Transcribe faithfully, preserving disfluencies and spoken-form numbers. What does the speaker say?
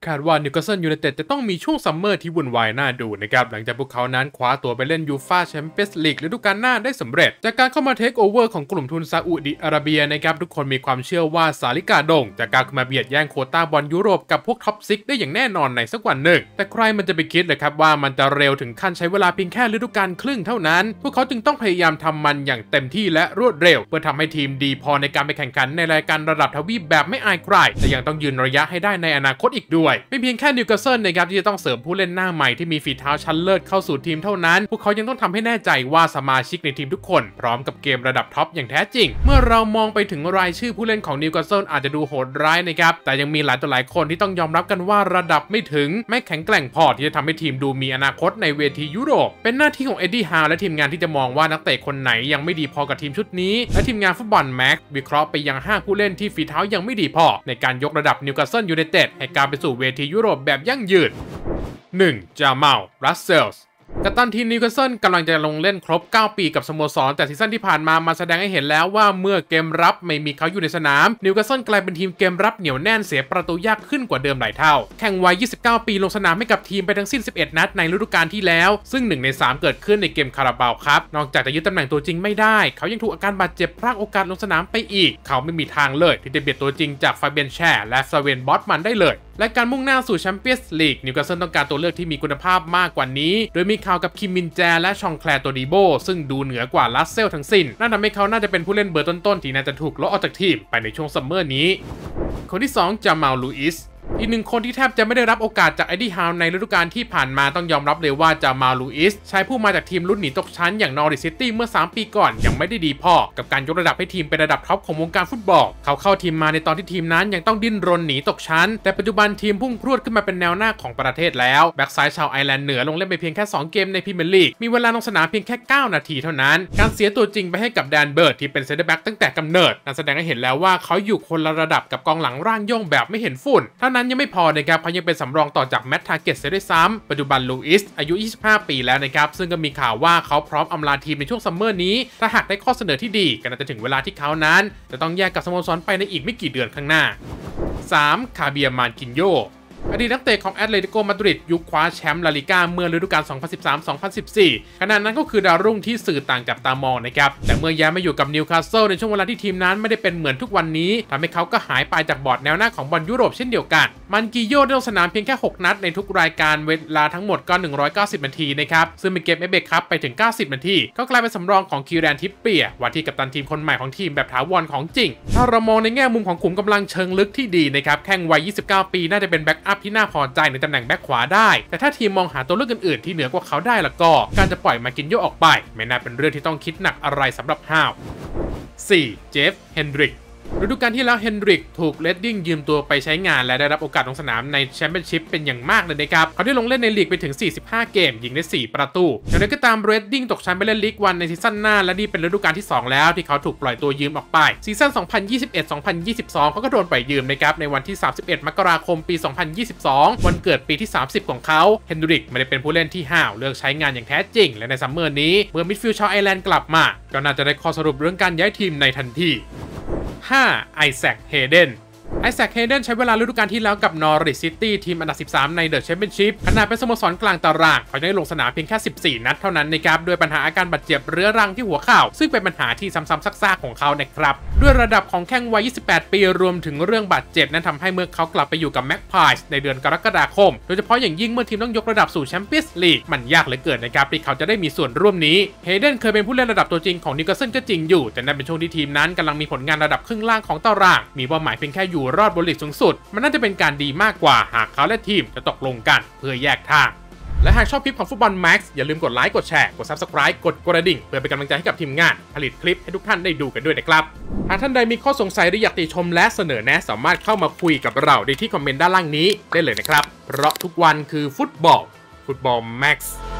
คาดว่านิวคาสเซิลยูไนเต็ดจะต้องมีช่วงซัมเมอร์ที่วุ่นวายน่าดูนะครับหลังจากพวกเขานั้นคว้าตัวไปเล่นยูฟ่าแชมเปี้ยนส์ลีกฤดูกาลหน้าได้สำเร็จจากการเข้ามาเทคโอเวอร์ของกลุ่มทุนซาอุดิอาระเบียนะครับทุกคนมีความเชื่อว่าซาลิกาดงจากการมาเบียดแย่งโควต้าบอลยุโรปกับพวกท็อปซิกได้อย่างแน่นอนในสักวันหนึ่งแต่ใครมันจะไปคิดเลยครับว่ามันจะเร็วถึงขั้นใช้เวลาเพียงแค่ฤดูกาลครึ่งเท่านั้นพวกเขาจึงต้องพยายามทำมันอย่างเต็มที่และรวดเร็วเพื่อทำให้ทีมดีพอในการไปแข่งขันในรายการระดับทวีปแบบไม่อายใครแต่ยังต้องยืนระยะให้ได้ในอนาคตอีกด้วยไม่เพียงแค่นิวคาสเซิลนะครับที่จะต้องเสริมผู้เล่นหน้าใหม่ที่มีฝีเท้าชั้นเลิศเข้าสู่ทีมเท่านั้นพวกเขายังต้องทำให้แน่ใจว่าสมาชิกในทีมทุกคนพร้อมกับเกมระดับท็อปอย่างแท้จริงเมื่อเรามองไปถึงรายชื่อผู้เล่นของนิวคาสเซิลอาจจะดูโหดร้ายนะครับแต่ยังมีหลายต่อหลายคนที่ต้องยอมรับกันว่าระดับไม่ถึงไม่แข็งแกร่งพอที่จะทำให้ทีมดูมีอนาคตในเวทียุโรปเป็นหน้าที่ของเอ็ดดี้ฮาวและทีมงานที่จะมองว่านักเตะคนไหนยังไม่ดีพอกับทีมชุดนี้และทีมงานฟุตบอลแม็กวิเคราะห์ไปยังห้าผู้เล่นที่ฝีเท้ายังไม่ดีพอในการยกระดับนิวคาสเซิลยูไนเต็ดให้การไปสู่เวทียุโรปแบบยั่งยืน หนึ่ง จามัล รัสเซลส์กัปตันทีมนิวคาสเซิลกำลังจะลงเล่นครบเก้าปีกับสโมสรแต่ซีซั่นที่ผ่านมามาแสดงให้เห็นแล้วว่าเมื่อเกมรับไม่มีเขาอยู่ในสนามนิวคาสเซิลกลายเป็นทีมเกมรับเหนียวแน่นเสียประตูยากขึ้นกว่าเดิมหลายเท่าแข่งวัยยี่สิบเก้าปีลงสนามให้กับทีมไปทั้งสิ้นสิบเอ็ดนัดในฤดูกาลที่แล้วซึ่งหนึ่งในสามเกิดขึ้นในเกมคาราบาวครับนอกจากจะยึดตำแหน่งตัวจริงไม่ได้เขายังถูกอาการบาดเจ็บพลาดโอกาสลงสนามไปอีกเขาไม่มีทางเลยที่จะเบียดตัวจริงจากฟาเบียนแชร์และซาเวนบอสมันได้เลยและการมุ่งหน้าสู่แชมเปี้ยนส์ลีกนิวคาสเซิลต้องการตัวเลือกที่มีคุณภาพมากกว่านี้โดยมีข่าวกับคิมมินแจและชองแคลร์โตดิโบซึ่งดูเหนือกว่าลัสเซลทั้งสิ้นนั่นทำให้เขาน่าจะเป็นผู้เล่นเบอร์ต้นๆที่น่าจะถูกลดออกจากทีมไปในช่วงซัมเมอร์นี้คนที่สองจามัล ลูอิสอีกหนึ่งคนที่แทบจะไม่ได้รับโอกาสจากเอ็ดดี้ฮาวในฤดูกาลที่ผ่านมาต้องยอมรับเลยว่าจามัล ลูอิสชายผู้มาจากทีมรุ่นหนีตกชั้นอย่างนอริสซิตี้เมื่อสามปีก่อนยังไม่ได้ดีพอกับการยกระดับให้ทีมเป็นระดับท็อปของวงการฟุตบอลเขาเข้าทีมมาในตอนที่ทีมนั้นยังต้องดิ้นรนหนีตกชั้นแต่ปัจจุบันทีมพุ่งพรวดขึ้นมาเป็นแนวหน้าของประเทศแล้วแบ็กซ้ายชาวไอร์แลนด์เหนือลงเล่นไปเพียงแค่สองเกมในพรีเมียร์ลีกมีเวลาลงสนามเพียงแค่เก้านาทีเท่านั้นการเสียตัวจริงไปให้กับแดนเบิร์ดที่เป็นเซนเตอร์แบ็กตั้งแต่กำเนิดนั่นแสดงให้เห็นแล้วว่าเขาอยู่คนละระดับกับกองหลังร่างโย่งแบบไม่เห็นฝุ่นเท่านั้นยังไม่พอนะครับเขายังเป็นสำรองต่อจากแมตต์ทาร์เก็ตเสียด้วยซ้ำปัจจุบันลูอิสอายุยี่สิบห้าปีแล้วนะครับซึ่งก็มีข่าวว่าเขาพร้อมอำลาทีมในช่วงซัมเมอร์นี้ถ้าหากได้ข้อเสนอที่ดีก็น่าจะถึงเวลาที่เขานั้นจะต้องแยกกับสโมสรไปในอีกไม่กี่เดือนข้างหน้า สาม คาเบียร์ มาร์กินโญอดีตนักเตะของแอตเลติโกมาดริดยุคคว้าแชมป์ลาลิก้าเมื่อฤดูกาล สองพันสิบสาม สองพันสิบสี่ ขณะนั้นก็คือดาวรุ่งที่สื่อต่างจับตามองนะครับแต่เมื่อย้ายมาอยู่กับนิวคาสเซิลในช่วงเวลาที่ทีมนั้นไม่ได้เป็นเหมือนทุกวันนี้ทำให้เขาก็หายไปจากบอร์ดแนวหน้าของบอลยุโรปเช่นเดียวกันมันกิโยได้ลงสนามเพียงแค่หกนัดในทุกรายการเวลาทั้งหมดก็หนึ่งร้อยเก้าสิบนาทีนะครับซึ่งเป็นเกมเอฟเอคัพไปถึงเก้าสิบนาทีก็กลายเป็นสำรองของคิวแรนทิปเปียว่าที่กัปตันทีมคนใหม่ของทีมแบบถาวรของจริงถ้าเรามองในแง่มุมของขุมกำลังเชิงลึกที่ดีนะครับแข้งวัยยี่สิบเก้าปีน่าจะเป็นแบ็กอัพที่น่าพอใจในตำแหน่งแบ็กขวาได้แต่ถ้าทีมมองหาตัวเลือกอื่นๆที่เหนือกว่าเขาได้แล้วก็การจะปล่อยมากินโยออกไปไม่น่าเป็นเรื่องที่ต้องคิดหนักอะไรสำหรับฮาว สี่ เจฟ เฮนดริกฤดูกาลที่แล้วเฮนดริกถูกเรดดิ้งยืมตัวไปใช้งานและได้รับโอกาสลงสนามในแชมเปี้ยนชิพเป็นอย่างมากเลยนะครับเขาได้ลงเล่นในลีกไปถึงสี่สิบห้าเกมยิงได้สี่ประตูอย่างไรก็ตามเรดดิ้งตกชั้นไปเล่นลีกวันในซีซั่นหน้าและนี่เป็นฤดูกาลที่สองแล้วที่เขาถูกปล่อยตัวยืมออกไปซีซั่น สองพันยี่สิบเอ็ด สองพันยี่สิบสอง เขาก็โดนปล่อยยืมนะครับในวันที่สามสิบเอ็ดมกราคมปีสองพันยี่สิบสองวันเกิดปีที่สามสิบของเขาเฮนดริกไม่ได้เป็นผู้เล่นที่ห้าวเลือกใช้งานอย่างแท้จริงและในซัมเมอร์นี้เมื่อมิดฟิลด์ชาวไอร์แลนด์กลับมาก็น่าจะได้ข้อสรุปเรื่องการย้ายทีมในทันทีห้า ไอแซค เฮเดนไอแซค เฮเดนใช้เวลาฤดูกาลที่แล้วกับนอริสซิตี้ทีมอันดับสิบสามในเดอะแชมเปี้ยนชิพขณะเป็นสโมสรกลางตารางเขาได้ลงสนามเพียงแค่สิบสี่นัดเท่านั้นนะครับด้วยปัญหาอาการบาดเจ็บเรื้อรังที่หัวเข่าซึ่งเป็นปัญหาที่ซ้ำๆซากๆของเขานะครับด้วยระดับของแข้งวัยยี่สิบแปดปีรวมถึงเรื่องบาดเจ็บนั้นทำให้เมื่อเขากลับไปอยู่กับแม็กพายส์ในเดือนกรกฎาคมโดยเฉพาะอย่างยิ่งเมื่อทีมต้องยกระดับสู่แชมเปี้ยนส์ลีกมันยากเหลือเกินนะครับที่เขาจะได้มีส่วนร่วมนี้เฮเดนเคยเป็นผู้เล่นระดับตัวจริงของนิวคาสเซิลก็จริงอยู่แต่นั่นเป็นช่วงที่ทีมนั้นกำลังมีผลงานระดับครึ่งล่างของตารางมีเป้าหมายเพียงแค่อยู่รอดบนลีกสูงสุดมันน่าจะเป็นการดีมากกว่าหากเขาและทีมจะตกลงกันเพื่อแยกทางและหากชอบคลิปของฟุตบอลแม็กซ์อย่าลืมกดไลค์กดแชร์กด ซับสไครบ์ กดกระดิ่งเพื่อเป็นกำลังใจให้กับทีมงานผลิตคลิปให้ทุกท่านได้ดูกันด้วยนะครับหากท่านใดมีข้อสงสัยหรืออยากติชมและเสนอแนะสามารถเข้ามาคุยกับเราได้ที่คอมเมนต์ด้านล่างนี้ได้เลยนะครับเพราะทุกวันคือฟุตบอลฟุตบอลแม็กซ์